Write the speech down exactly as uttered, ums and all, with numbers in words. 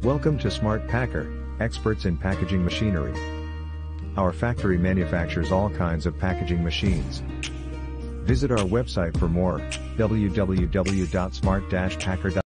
Welcome to Smart Packer, experts in packaging machinery. Our factory manufactures all kinds of packaging machines. Visit our website for more, w w w dot smart dash packer dot com.